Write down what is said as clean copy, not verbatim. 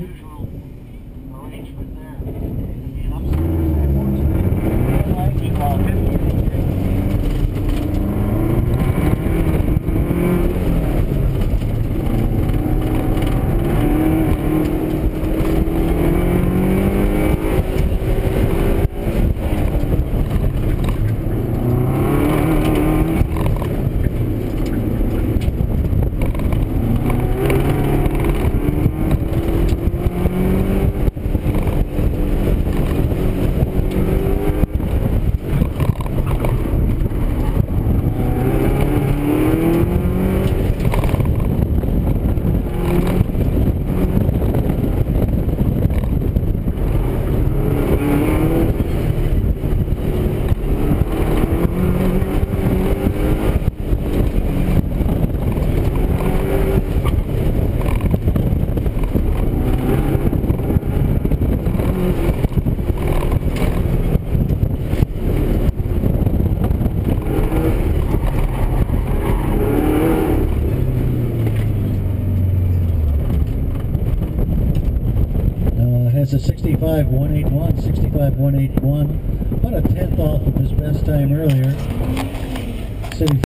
usual arrangement there. It'd be an upstairs airport. Like 50. It's a 65.181, 65.181, about a tenth off of his best time earlier. City